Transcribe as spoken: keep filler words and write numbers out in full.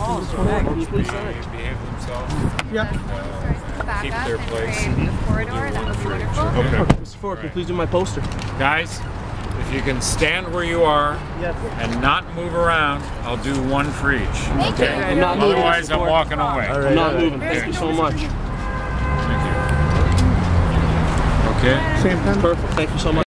calls. Can you please sign? Behave themselves. Yeah. Uh, keep their place. The corridor, that would be wonderful. Okay. Okay. Mister Ford, can you please do my poster? Guys, if you can stand where you are Yes. and not move around, I'll do one for each. Thank you. I'm not moving. Otherwise, I'm walking away. All right, I'm not moving. Thank you so much. Thank you. Okay. Same time. Perfect. Thank you so much.